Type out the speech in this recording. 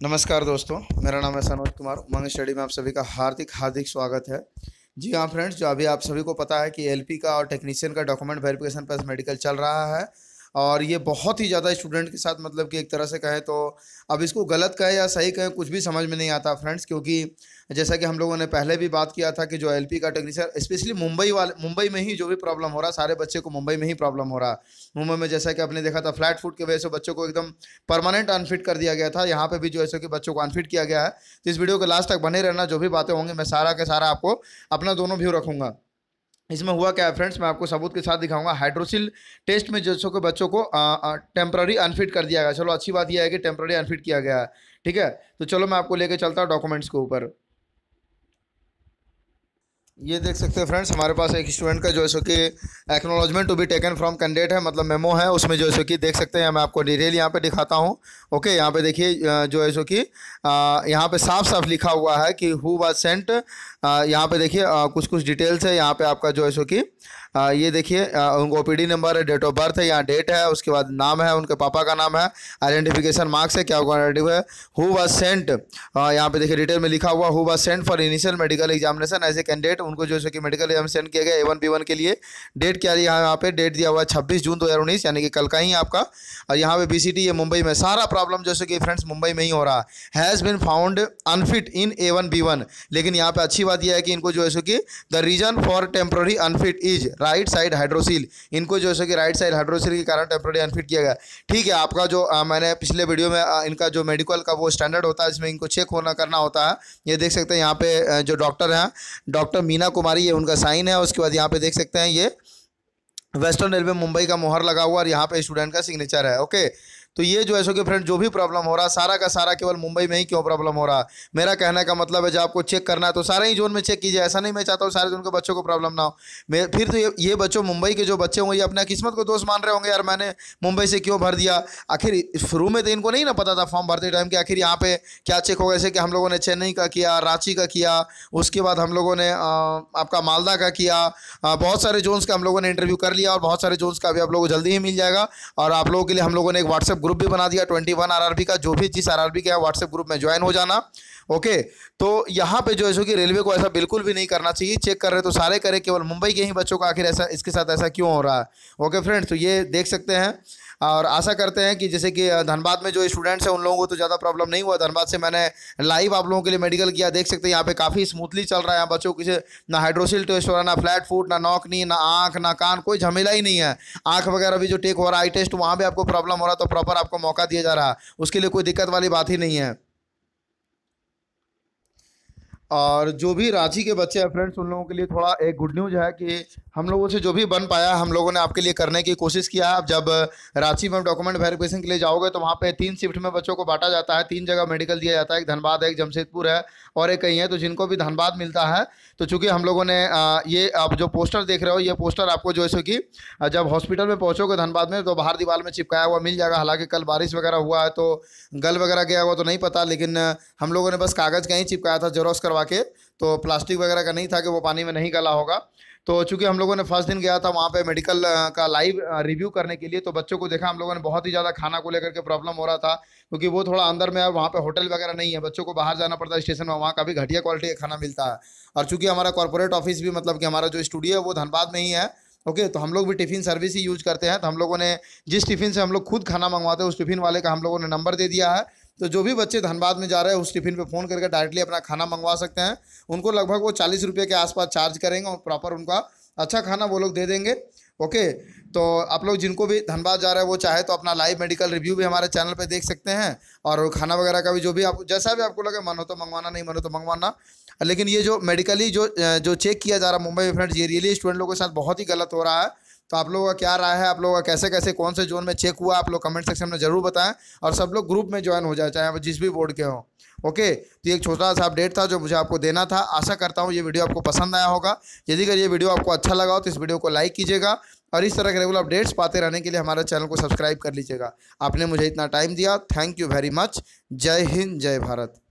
नमस्कार दोस्तों, मेरा नाम है सनोज कुमार। उमंग स्टडी में आप सभी का हार्दिक हार्दिक स्वागत है। जी हाँ फ्रेंड्स, जो अभी आप सभी को पता है कि एलपी का और टेक्नीशियन का डॉक्यूमेंट वेरिफिकेशन प्लस मेडिकल चल रहा है और ये बहुत ही ज़्यादा स्टूडेंट के साथ मतलब कि एक तरह से कहें तो अब इसको गलत कहें या सही कहें कुछ भी समझ में नहीं आता फ्रेंड्स, क्योंकि जैसा कि हम लोगों ने पहले भी बात किया था कि जो एलपी का टेक्नीशियन स्पेशली मुंबई में ही जो भी प्रॉब्लम हो रहा है, सारे बच्चे को मुंबई में ही प्रॉब्लम हो रहा है। मुंबई में जैसा कि आपने देखा था फ्लैट फुट की वजह से बच्चों को एकदम परमानेंट अनफिट कर दिया गया था। यहाँ पे भी जो है कि बच्चों को अनफिट किया गया है। तो इस वीडियो के लास्ट तक बने रहना, जो भी बातें होंगी मैं सारा के सारा आपको अपना दोनों व्यू रखूंगा। इसमें हुआ क्या है फ्रेंड्स, मैं आपको सबूत के साथ दिखाऊंगा। हाइड्रोसिल टेस्ट में जैसों के बच्चों को टेम्प्ररी अनफिट कर दिया गया। चलो अच्छी बात यह है कि टेम्प्ररी अनफिट किया गया है, ठीक है। तो चलो मैं आपको लेके चलता हूँ डॉक्यूमेंट्स के ऊपर। ये देख सकते हैं फ्रेंड्स, हमारे पास एक स्टूडेंट का जो है सो कि acknowledgement to be taken from candidate है, मतलब मेमो है। उसमें जो है सो कि देख सकते हैं, मैं आपको डिटेल यहाँ पे दिखाता हूँ। ओके, यहाँ पे देखिए जो है सो कि यहाँ पे साफ साफ लिखा हुआ है कि हु वाज सेंट। यहाँ पे देखिए कुछ कुछ डिटेल्स है यहाँ पे आपका जो है सो कि ये देखिए उनको ओपीडी नंबर है, डेट ऑफ बर्थ है, यहाँ डेट है, उसके बाद नाम है, उनके पापा का नाम है, आइडेंटिफिकेशन मार्क्स है, क्या रिलेटिव है, हु वाज सेंट। यहाँ पे देखिए डिटेल में लिखा हुआ who was sent for initial medical examination as a candidate. उनको जो है कि मेडिकल एग्जाम सेंड किया गया A1 B1 के लिए। डेट क्या है यहाँ पे, डेट दिया हुआ है 26 जून 2019, यानी कि कल का ही आपका। और यहाँ पे BCT ये मुंबई में सारा प्रॉब्लम जैसे कि फ्रेंड्स मुंबई में ही हो रहा है। Has been found unfit in A1 B1। लेकिन यहाँ पे अच्छी बात यह है कि इनको जो है कि the reason for temporary unfit is right side hydrocele. इनको जो है कि राइट साइड हाइड्रोसिल के कारण टेम्प्रोरी अनफिट किया गया। ठीक है, आपका जो मैंने पिछले वीडियो में इनका जो मेडिकल का वो स्टैंडर्ड होता है, इसमें इनको चेक होना करना होता है। ये देख सकते हैं यहाँ पे जो डॉक्टर हैं, डॉक्टर मीना कुमारी, ये उनका साइन है। उसके बाद यहाँ पे देख सकते हैं ये वेस्टर्न रेलवे मुंबई का मोहर लगा हुआ और यहाँ पे स्टूडेंट का सिग्नेचर है। ओके, तो ये जो है सो कि फ्रेंड जो भी प्रॉब्लम हो रहा है सारा का सारा केवल मुंबई में ही क्यों प्रॉब्लम हो रहा है। मेरा कहने का मतलब है जब आपको चेक करना है तो सारे ही जोन में चेक कीजिए। ऐसा नहीं मैं चाहता हूँ सारे जोन के बच्चों को प्रॉब्लम ना हो। मैं फिर तो ये बच्चों मुंबई के जो बच्चे होंगे ये अपना किस्मत को दोष मान रहे होंगे, यार मैंने मुंबई से क्यों भर दिया। आखिर शुरू में तो इनको नहीं ना पता था फॉर्म भरते टाइम कि आखिर यहाँ पे क्या चेक होगा। जैसे कि हम लोगों ने चेन्नई का किया, रांची का किया, उसके बाद हम लोगों ने आपका मालदा का किया। बहुत सारे जोन्स का हम लोगों ने इंटरव्यू कर लिया और बहुत सारे जोन्स का अभी आप लोगों को जल्दी ही मिल जाएगा। और आप लोगों के लिए हम लोगों ने एक व्हाट्सएप ग्रुप भी बना दिया 21 आरआरबी का। जो भी जिस आरआरबी के व्हाट्सएप ग्रुप में ज्वाइन हो जाना। ओके, तो यहाँ पे जो है सो कि रेलवे को ऐसा बिल्कुल भी नहीं करना चाहिए। चेक कर रहे तो सारे करें, केवल मुंबई के ही बच्चों का आखिर ऐसा इसके साथ ऐसा क्यों हो रहा है। ओके फ्रेंड्स, तो ये देख सकते हैं और आशा करते हैं कि जैसे कि धनबाद में जो स्टूडेंट्स हैं उन लोगों को तो ज़्यादा प्रॉब्लम नहीं हुआ। धनबाद से मैंने लाइव आप लोगों के लिए मेडिकल किया, देख सकते हैं यहाँ पे काफ़ी स्मूथली चल रहा है। यहाँ बच्चों किसी ना हाइड्रोसिल टेस्ट हो रहा है, ना फ्लैट फुट, ना नॉक नी, ना आँख, ना कान, कोई झमेला ही नहीं है। आँख वगैरह भी जो टेक हो रहा है, आई टेस्ट, वहाँ भी आपको प्रॉब्लम हो रहा है तो प्रॉपर आपको मौका दिया जा रहा है, उसके लिए कोई दिक्कत वाली बात ही नहीं है। और जो भी रांची के बच्चे हैं फ्रेंड्स, उन लोगों के लिए थोड़ा एक गुड न्यूज़ है कि हम लोगों से जो भी बन पाया हम लोगों ने आपके लिए करने की कोशिश किया है। अब जब रांची में डॉक्यूमेंट वेरिफिकेशन के लिए जाओगे तो वहाँ पे 3 शिफ्ट में बच्चों को बांटा जाता है। 3 जगह मेडिकल दिया जाता है, एक धनबाद है, एक जमशेदपुर है और एक कहीं है। तो जिनको भी धनबाद मिलता है तो चूंकि हम लोगों ने ये आप जो पोस्टर देख रहे हो, ये पोस्टर आपको जो है सो कि जब हॉस्पिटल में पहुँचोगे धनबाद में तो बाहर दीवार में चिपकाया हुआ मिल जाएगा। हालांकि कल बारिश वगैरह हुआ है तो गल वगैरह गया हुआ तो नहीं पता, लेकिन हम लोगों ने बस कागज़ का ही चिपकाया था जेरोक्स करवा के, तो प्लास्टिक वगैरह का नहीं था कि वो पानी में नहीं गला होगा। तो चूंकि हम लोगों ने फर्स्ट दिन गया था वहाँ पे मेडिकल का लाइव रिव्यू करने के लिए, तो बच्चों को देखा हम लोगों ने बहुत ही ज़्यादा खाना को लेकर के प्रॉब्लम हो रहा था, क्योंकि वो थोड़ा अंदर में है, वहाँ पे होटल वगैरह नहीं है, बच्चों को बाहर जाना पड़ता है स्टेशन में, वहाँ का भी घटिया क्वालिटी का खाना मिलता है। और चूँकि हमारा कॉर्पोरेट ऑफिस भी मतलब कि हमारा जो स्टूडियो है वो धनबाद में ही है। ओके, तो हम लोग भी टिफ़िन सर्विस ही यूज करते हैं। तो हम लोगों ने जिस टिफ़िन से हम लोग खुद खाना मंगवाते हैं उस टिफ़िन वाले का हम लोगों ने नंबर दे दिया है। तो जो भी बच्चे धनबाद में जा रहे हैं उस टिफ़िन पे फ़ोन करके डायरेक्टली अपना खाना मंगवा सकते हैं। उनको लगभग वो 40 रुपये के आसपास चार्ज करेंगे और प्रॉपर उनका अच्छा खाना वो लोग दे देंगे। ओके, तो आप लोग जिनको भी धनबाद जा रहे हैं वो चाहे तो अपना लाइव मेडिकल रिव्यू भी हमारे चैनल पे देख सकते हैं और खाना वगैरह का भी जो भी आप जैसा भी आपको लगे, मन हो तो मंगवाना, नहीं मन हो तो मंगवाना। लेकिन ये जो मेडिकली जो चेक किया जा रहा है मुंबई में फ्रेंड्स, ये रियली स्टूडेंट लोगों के साथ बहुत ही गलत हो रहा है। तो आप लोगों का क्या राय है, आप लोगों का कैसे कैसे कौन से जोन में चेक हुआ, आप लोग कमेंट सेक्शन में जरूर बताएं और सब लोग ग्रुप में ज्वाइन हो जाए, चाहे आप जिस भी बोर्ड के हों। ओके, तो ये एक छोटा सा अपडेट था जो मुझे आपको देना था। आशा करता हूँ ये वीडियो आपको पसंद आया होगा। यदि अगर ये वीडियो आपको अच्छा लगा हो तो इस वीडियो को लाइक कीजिएगा और इस तरह के रेगुलर अपडेट्स पाते रहने के लिए हमारे चैनल को सब्सक्राइब कर लीजिएगा। आपने मुझे इतना टाइम दिया, थैंक यू वेरी मच। जय हिंद, जय भारत।